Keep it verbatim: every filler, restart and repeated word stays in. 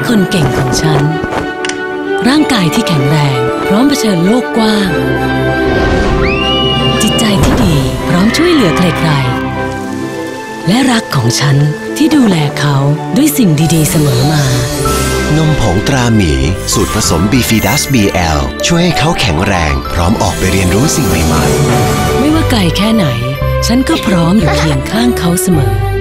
คนเก่งของฉันร่างกายที่แข็งแรงพร้อมเผชิญโลกกว้างจิตใจที่ดีพร้อมช่วยเหลือใครๆและรักของฉันที่ดูแลเขาด้วยสิ่งดีๆเสมอมานมผงตราหมีสูตรผสมบีฟีดัส บี แอล ช่วยให้เขาแข็งแรงพร้อมออกไปเรียนรู้สิ่งใหม่ๆไม่ว่าไกลแค่ไหนฉันก็พร้อมอยู่เคียงข้างเขาเสมอ